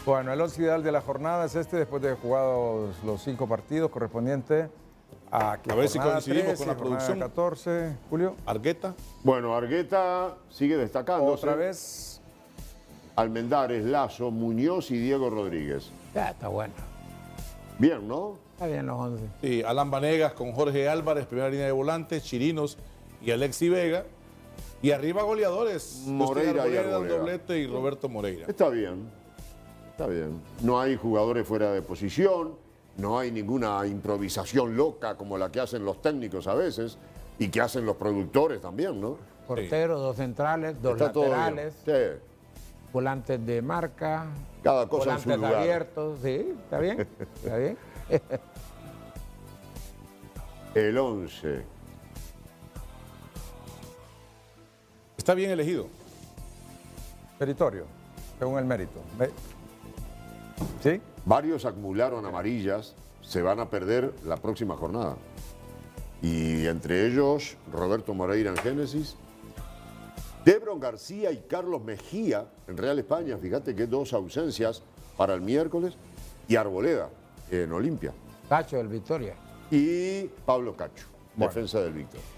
Bueno, el 11 ideal de la jornada es este, después de jugados los 5 partidos correspondientes a ver si coincidimos 13, con la producción. 14, Julio. Argueta. Bueno, Argueta sigue destacándose. Otra vez. Almendares, Lazo, Muñoz y Diego Rodríguez. Ya, está bueno. Bien, ¿no? Está bien los 11. Sí, Alan Vanegas con Jorge Álvarez, primera línea de volantes, Chirinos y Alexi Vega. Y arriba goleadores. Moreira y Arboleda, Arboleda. doblete y Roberto Moreira. Está bien. Está bien. No hay jugadores fuera de posición, no hay ninguna improvisación loca como la que hacen los técnicos a veces y que hacen los productores también, ¿no? Porteros, 2 centrales, 2 Está todo bien. laterales, Sí. volantes de marca, Cada cosa en su volantes lugar. abiertos. Sí, está bien. Está bien. El 11. Está bien elegido. Meritorio, según el mérito. ¿Sí? Varios acumularon amarillas, se van a perder la próxima jornada. Y entre ellos, Roberto Moreira en Génesis, Debron García y Carlos Mejía en Real España. Fíjate que 2 ausencias para el miércoles. Y Arboleda en Olimpia. Cacho del Victoria. Y Pablo Cacho, Bueno. defensa del Víctor.